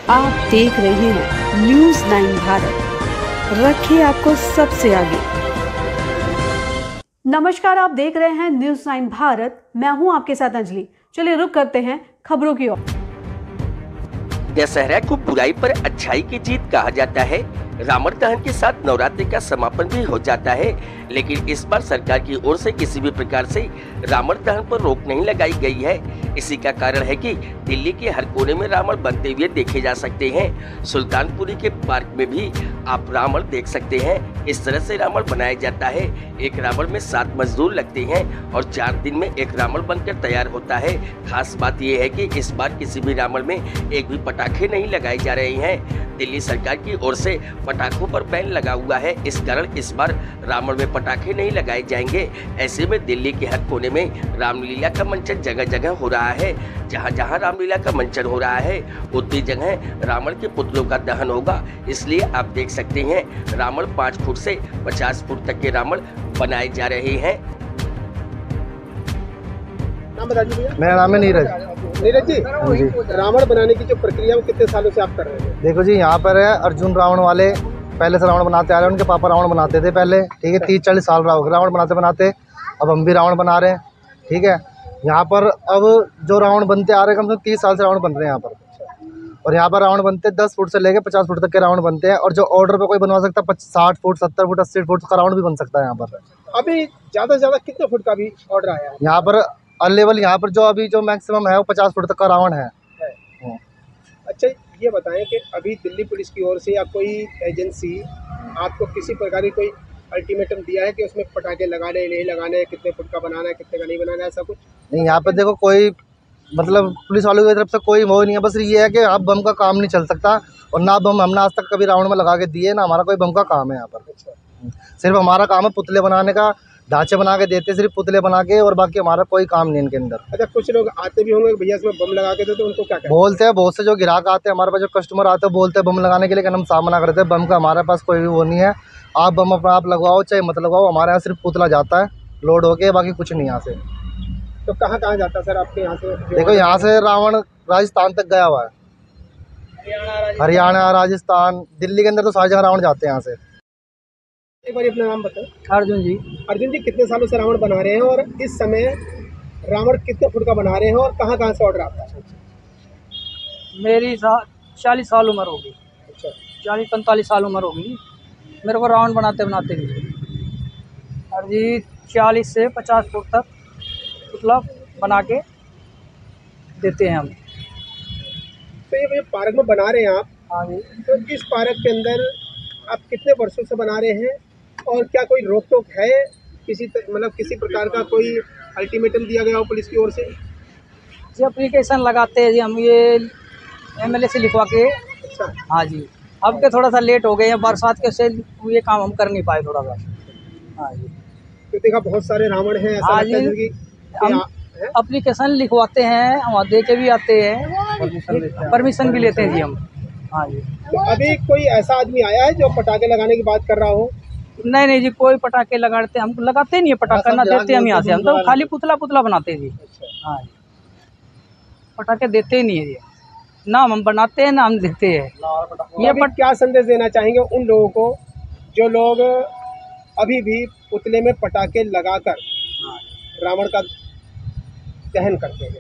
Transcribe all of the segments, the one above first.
आप देख रहे हैं न्यूज़ 9 भारत, रखिए आपको सबसे आगे। नमस्कार, आप देख रहे हैं न्यूज़ 9 भारत। मैं हूं आपके साथ अंजलि। चलिए रुक करते हैं खबरों की ओर। दशहरा को बुराई पर अच्छाई की जीत कहा जाता है। रावण दहन के साथ नवरात्रि का समापन भी हो जाता है, लेकिन इस बार सरकार की ओर से किसी भी प्रकार से रावण दहन पर रोक नहीं लगाई गई है। इसी का कारण है कि दिल्ली के हर कोने में रावण बनते हुए देखे जा सकते हैं। सुल्तानपुरी के पार्क में भी आप रावण देख सकते हैं। इस तरह से रावण बनाया जाता है। एक रावण में 7 मजदूर लगते हैं और 4 दिन में एक रावण बनकर तैयार होता है। खास बात यह है कि इस बार किसी भी रावण में एक भी पटाखे नहीं लगाए जा रहे हैं। दिल्ली सरकार की ओर से पटाखों पर बैन लगा हुआ है। इस कारण इस बार रावण में पटाखे नहीं लगाए जाएंगे। ऐसे में दिल्ली के हर कोने में रामलीला का मंचन जगह जगह हो रहा है। जहां जहां रामलीला का मंचन हो रहा है, उतनी जगह रावण के पुतलों का दहन होगा। इसलिए आप देख सकते हैं रावण 5 फुट से 50 फुट तक के रावण बनाए जा रहे हैं। नाम बता दीजिए। मेरा नाम है नीरज। नीरज जी, रावण बनाने की जो प्रक्रिया वो कितने सालों से आप कर रहे हैं? देखो जी, यहाँ पर है अर्जुन रावण वाले पहले से रावण बनाते आ रहे हैं। उनके पापा रावण बनाते थे पहले, ठीक है। 30-40 साल रावण बनाते बनाते अब हम भी रावण बना रहे हैं, ठीक है। यहाँ पर अब जो रावण बनते आ रहे हैं, कम से कम 30 साल से रावण बन रहे हैं यहाँ पर। और यहाँ पर रावण बनते 10 फुट से लेकर 50 फुट तक के रावण बनते हैं। और जो ऑर्डर पे कोई बनवा सकता है 60 फुट, 70 फुट, 80 फुट का रावण भी बन सकता है यहाँ पर। अभी ज़्यादा से ज़्यादा कितने फुट का भी ऑर्डर आया है? यहाँ पर अलेवल यहाँ पर जो अभी जो मैक्सिमम है वो 50 फुट तक का रावण है। अच्छा, ये बताएं कि अभी दिल्ली पुलिस की ओर से या कोई एजेंसी आपको किसी प्रकार की कोई अल्टीमेटम दिया है कि उसमें पटाखे लगाने नहीं लगाने, कितने फुट का बनाना है, कितने का नहीं बनाना है, ऐसा कुछ? नहीं, यहाँ पे देखो कोई मतलब पुलिस वालों की तरफ से कोई वो नहीं है। बस ये है कि आप बम का काम नहीं चल सकता, और ना बम हमने आज तक कभी रावण में लगा के दिए, ना हमारा कोई बम का काम है यहाँ पर। सिर्फ हमारा काम है पुतले बनाने का, ढांचे बना के देते सिर्फ पुतले बना के, और बाकी हमारा कोई काम नहीं इनके अंदर। अच्छा, कुछ लोग आते भी होंगे भैया इसमें बम लगा के दो, तो उनको क्या कहते हैं? बोलते हैं, बहुत से जो ग्राहक आते हैं हमारे पास, जो कस्टमर आते हैं, बोलते हैं बम लगाने के लिए, लेकिन हम सामना करते हैं बम का हमारे पास कोई भी वो नहीं है। आप बम अपना आप लगवाओ चाहे मत लगवाओ, हमारे यहाँ सिर्फ पुतला जाता है लोड होके, बाकी कुछ नहीं यहाँ से। तो कहाँ कहाँ जाता है सर आपके यहाँ से? देखो यहाँ से रावण राजस्थान तक गया हुआ है, हरियाणा, राजस्थान, दिल्ली के अंदर तो सारी जगह रावण जाते हैं यहाँ से। एक बार अपना नाम बताओ। अर्जुन जी। अर्जुन जी, कितने सालों से रावण बना रहे हैं और इस समय रावण कितने फुट का बना रहे हैं और कहाँ कहाँ से ऑर्डर आता है? मेरी 40 साल उम्र होगी। अच्छा, 40-45 साल उम्र होगी मेरे को रावण बनाते बनाते भी। और जी 40 से 50 फुट तक पुतला बना के देते हैं हम। तो ये पार्क में बना रहे हैं आप? हाँ जी। तो इस पार्क के अंदर आप कितने वर्षों से बना रहे हैं और क्या कोई रोक टोक है? मतलब किसी प्रकार का कोई अल्टीमेटम दिया गया हो पुलिस की ओर से? जी एप्लीकेशन लगाते हैं जी हम, ये MLA से लिखवा के। अच्छा। हाँ जी, अब के थोड़ा सा लेट हो गए हैं, बरसात के से ये काम हम कर नहीं पाए थोड़ा सा। हाँ जी। तो देखा बहुत सारे रावण हैं, ऐसा हाँ लगता है जी, कि हम एप्लीकेशन लिखवाते हैं, वहाँ दे के भी आते हैं, परमिशन भी लेते हैं जी हम। हाँ जी। तो अभी कोई ऐसा आदमी आया है जो पटाखे लगाने की बात कर रहा हो? नहीं नहीं जी, कोई पटाखे लगाते हम लगाते नहीं है, पटाखा ना देते हम यहाँ से, हम तो खाली पुतला बनाते हैं जी। हाँ जी, पटाखे देते ही नहीं है जी, ना हम बनाते हैं ना हम देते हैं। ये क्या संदेश देना चाहेंगे उन लोगों को जो लोग अभी भी पुतले में पटाखे लगाकर रावण का दहन करते हैं?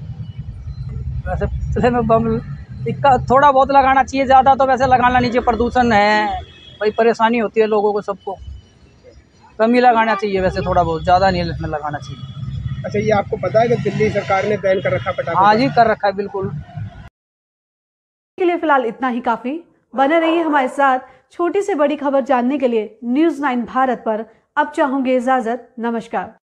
वैसे पुतले में बम थोड़ा बहुत लगाना चाहिए, ज़्यादा तो वैसे लगाना नहीं चाहिए, प्रदूषण है भाई, परेशानी होती है लोगों को, सबको कम ही लगाना चाहिए, वैसे थोड़ा बहुत, ज़्यादा नहीं इसमें लगाना चाहिए। अच्छा, ये आपको पता है कि दिल्ली सरकार ने बैन कर रखा पटाखा? हाँ जी, कर रखा है बिल्कुल। के लिए फिलहाल इतना ही काफी। बने रहिए हमारे साथ छोटी से बड़ी खबर जानने के लिए न्यूज़ 9 भारत पर। अब चाहूंगी इजाजत, नमस्कार।